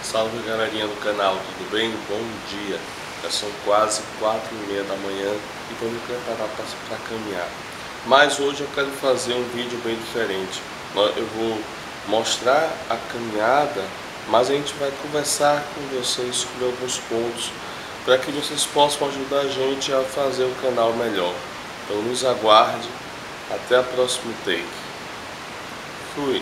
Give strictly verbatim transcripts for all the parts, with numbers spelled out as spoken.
Salve galerinha do canal, tudo bem? Bom dia! Já são quase quatro e meia da manhã e vou me preparar para caminhar. Mas hoje eu quero fazer um vídeo bem diferente. Eu vou mostrar a caminhada, mas a gente vai conversar com vocês sobre alguns pontos para que vocês possam ajudar a gente a fazer o canal melhor. Então nos aguarde, até a próxima take. Fui!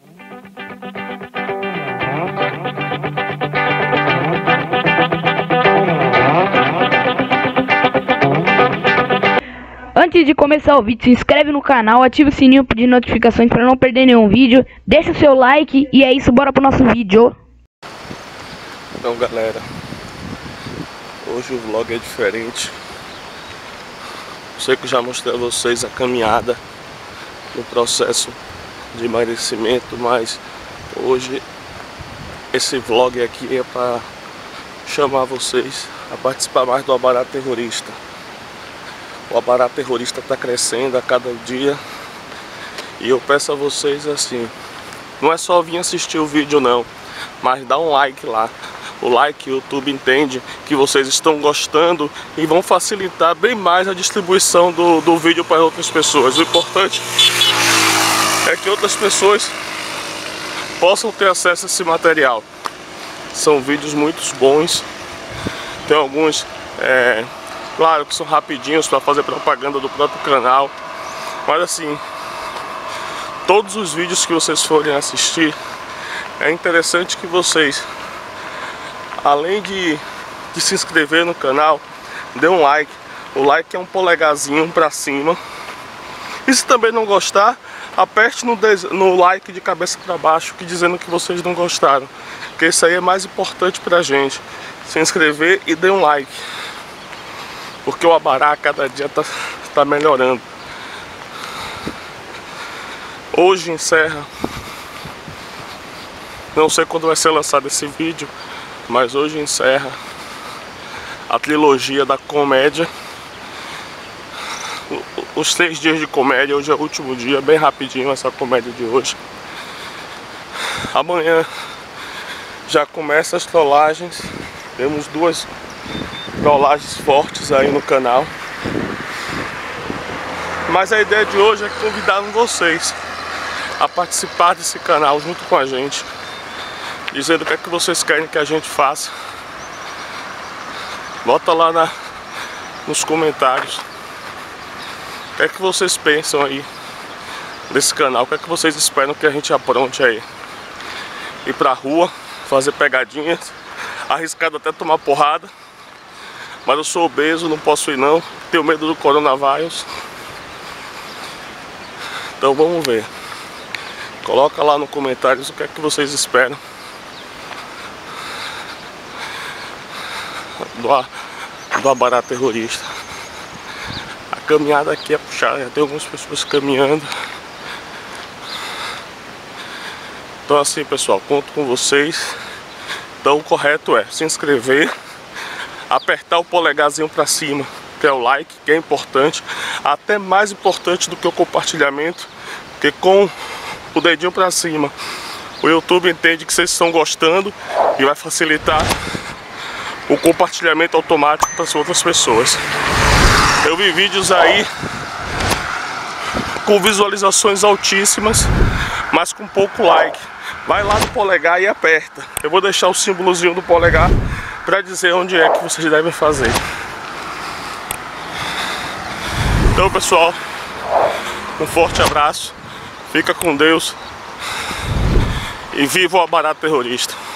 Antes de começar o vídeo, se inscreve no canal, ativa o sininho de notificações para não perder nenhum vídeo, deixa o seu like e é isso, bora pro nosso vídeo. Então galera, hoje o vlog é diferente. Eu sei que eu já mostrei a vocês a caminhada no processo de emagrecimento, mas hoje esse vlog aqui é para chamar vocês a participar mais do Abará Terrorista. O Abará Terrorista está crescendo a cada dia e eu peço a vocês assim, não é só vir assistir o vídeo não, mas dá um like lá. O like, o YouTube entende que vocês estão gostando e vão facilitar bem mais a distribuição do, do vídeo para outras pessoas. O importante é que outras pessoas possam ter acesso a esse material. São vídeos muito bons, tem alguns... É, claro que são rapidinhos para fazer propaganda do próprio canal, mas assim, todos os vídeos que vocês forem assistir, é interessante que vocês, além de, de se inscrever no canal, dê um like. O like é um polegarzinho para cima. E se também não gostar, aperte no, no like de cabeça para baixo, que dizendo que vocês não gostaram, porque isso aí é mais importante pra gente. Se inscrever e dê um like, porque o Abará a cada dia está tá melhorando. Hoje encerra, não sei quando vai ser lançado esse vídeo, mas hoje encerra a trilogia da comédia. Os três dias de comédia, hoje é o último dia, bem rapidinho essa comédia de hoje. Amanhã já começa as trollagens, temos duas trollagens fortes aí no canal. Mas a ideia de hoje é convidar vocês a participar desse canal junto com a gente, dizendo o que é que vocês querem que a gente faça. Bota lá na, nos comentários o que é que vocês pensam aí desse canal, o que é que vocês esperam que a gente apronte aí. Ir pra rua, fazer pegadinhas, arriscado até tomar porrada. Mas eu sou obeso, não posso ir não, tenho medo do coronavírus. Então vamos ver. Coloca lá nos comentários o que é que vocês esperam do, do Abará Terrorista. A caminhada aqui é puxada, já tem algumas pessoas caminhando. Então assim pessoal, conto com vocês. Então o correto é se inscrever, apertar o polegarzinho para cima, que é o like, que é importante, até mais importante do que o compartilhamento, porque com o dedinho para cima o YouTube entende que vocês estão gostando e vai facilitar o compartilhamento automático para as outras pessoas. Eu vi vídeos aí com visualizações altíssimas, mas com pouco like. Vai lá no polegar e aperta. Eu vou deixar o símbolozinho do polegar para dizer onde é que vocês devem fazer. Então pessoal, um forte abraço, fica com Deus e viva o Abará Terrorista.